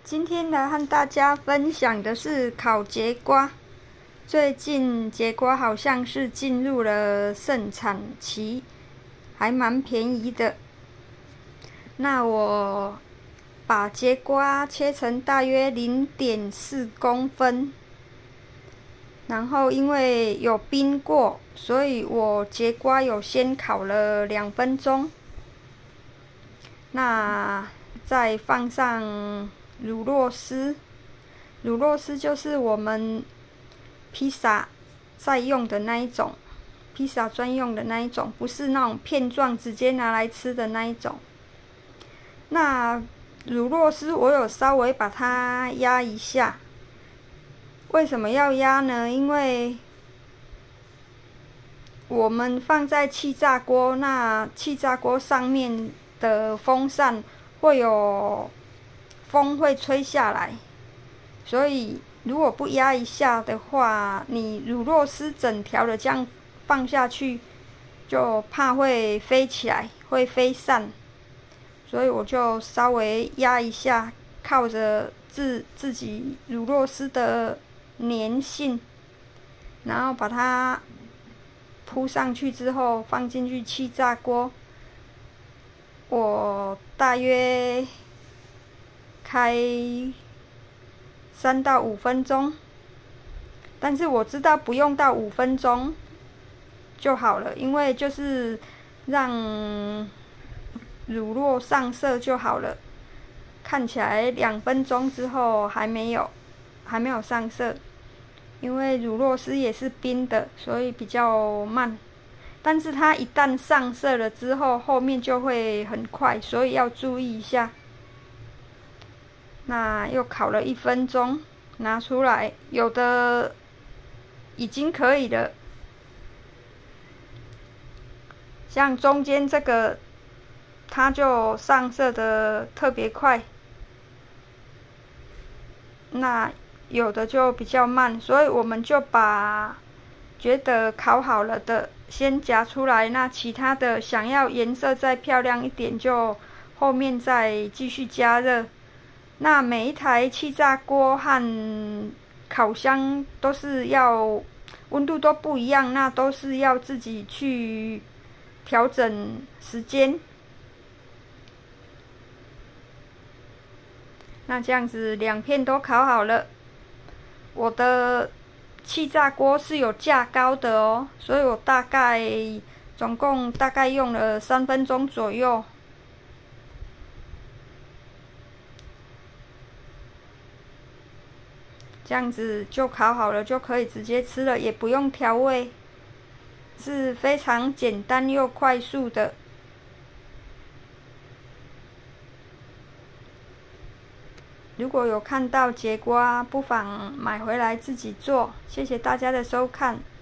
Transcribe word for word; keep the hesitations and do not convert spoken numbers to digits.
今天来和大家分享的是烤节瓜。最近节瓜好像是进入了盛产期，还蛮便宜的。那我把节瓜切成大约零点四公分，然后因为有冰过，所以我节瓜有先烤了两分钟。那再放上乳酪丝，乳酪丝就是我们披萨在用的那一种，披萨专用的那一种，不是那种片状直接拿来吃的那一种。那乳酪丝我有稍微把它压一下，为什么要压呢？因为我们放在气炸锅，那气炸锅上面的风扇会有风会吹下来，所以如果不压一下的话，你乳酪丝整条的这样放下去，就怕会飞起来，会飞散。所以我就稍微压一下，靠着自自己乳酪丝的粘性，然后把它铺上去之后，放进去气炸锅。我大约开三到五分钟，但是我知道不用到五分钟就好了，因为就是让乳酪上色就好了。看起来两分钟之后还没有，还没有上色，因为乳酪丝也是冰的，所以比较慢。但是它一旦上色了之后，后面就会很快，所以要注意一下。那又烤了一分钟，拿出来，有的已经可以了，像中间这个，它就上色的特别快。那有的就比较慢，所以我们就把觉得烤好了的先夹出来，那其他的想要颜色再漂亮一点，就后面再继续加热。那每一台气炸锅和烤箱都是要温度都不一样，那都是要自己去调整时间。那这样子两片都烤好了，我的气炸锅是有架高的哦，所以我大概总共大概用了三分钟左右。这样子就烤好了，就可以直接吃了，也不用调味，是非常简单又快速的。如果有看到节瓜，不妨买回来自己做。谢谢大家的收看。